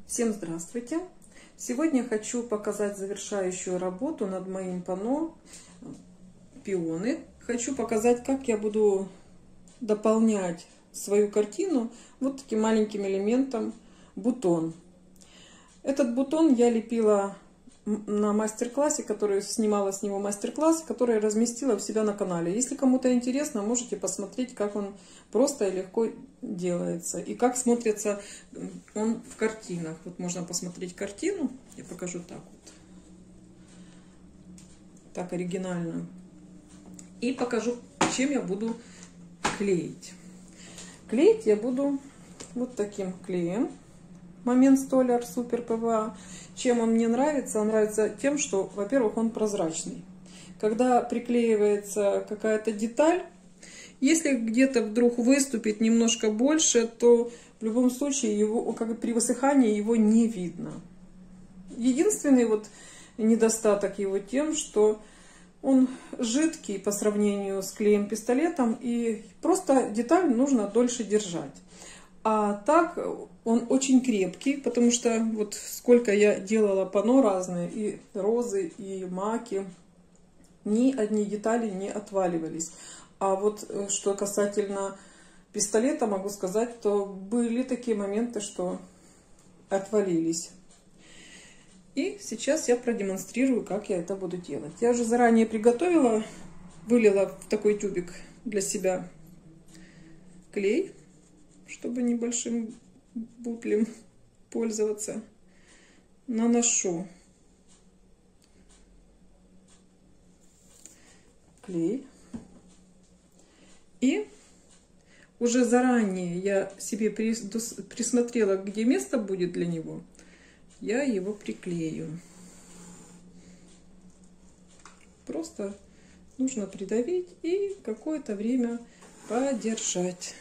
Всем здравствуйте! Сегодня я хочу показать завершающую работу над моим панно пионы. Хочу показать, как я буду дополнять свою картину вот таким маленьким элементом бутон. Этот бутон я лепила на мастер-классе, который снимала с него мастер-класс, который разместила у себя на канале. Если кому-то интересно, можете посмотреть, как он просто и легко делается и как смотрится он в картинах. Вот можно посмотреть картину, я покажу так вот, так оригинально, и покажу, чем я буду клеить. Клеить я буду вот таким клеем Момент Столяр Супер ПВА. Чем он мне нравится? Он нравится тем, что, во-первых, он прозрачный. Когда приклеивается какая-то деталь, если где-то вдруг выступит немножко больше, то в любом случае его, как при высыхании, его не видно. Единственный вот недостаток его тем, что он жидкий по сравнению с клеем-пистолетом, и просто деталь нужно дольше держать. А так он очень крепкий, потому что вот сколько я делала панно разные, и розы, и маки, ни одни детали не отваливались. А вот что касательно пистолета, могу сказать, то были такие моменты, что отвалились. И сейчас я продемонстрирую, как я это буду делать. Я уже заранее приготовила, вылила в такой тюбик для себя клей, чтобы небольшим бутлем пользоваться. Наношу клей. И уже заранее я себе присмотрела, где место будет для него. Я его приклею. Просто нужно придавить и какое-то время подержать.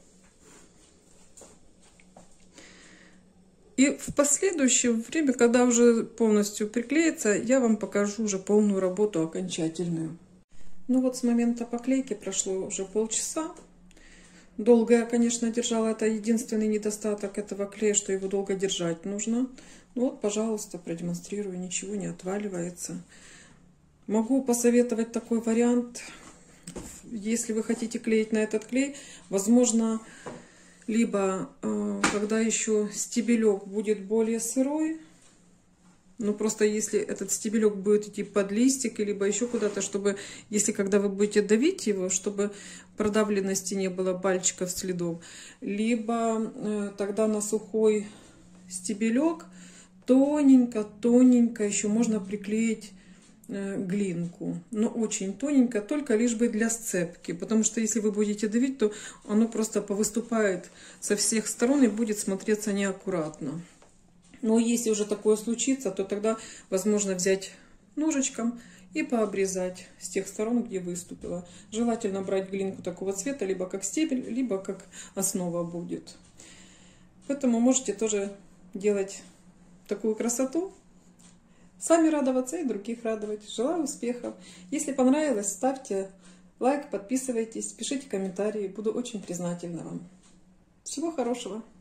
И в последующее время, когда уже полностью приклеится, я вам покажу уже полную работу окончательную. Ну вот с момента поклейки прошло уже полчаса. Долго я, конечно, держала. Это единственный недостаток этого клея, что его долго держать нужно. Ну вот, пожалуйста, продемонстрирую. Ничего не отваливается. Могу посоветовать такой вариант. Если вы хотите клеить на этот клей, возможно, либо когда еще стебелек будет более сырой, ну просто если этот стебелек будет идти под листик, либо еще куда-то, чтобы, если когда вы будете давить его, чтобы продавленности не было, пальчиков, следов, либо тогда на сухой стебелек тоненько еще можно приклеить глинку, но очень тоненько, только лишь бы для сцепки, потому что если вы будете давить, то оно просто повыступает со всех сторон и будет смотреться неаккуратно. Но если уже такое случится, то тогда возможно взять ножичком и пообрезать с тех сторон, где выступила. Желательно брать глинку такого цвета, либо как стебель, либо как основа будет. Поэтому можете тоже делать такую красоту, сами радоваться и других радовать. Желаю успехов. Если понравилось, ставьте лайк, подписывайтесь, пишите комментарии. Буду очень признательна вам. Всего хорошего.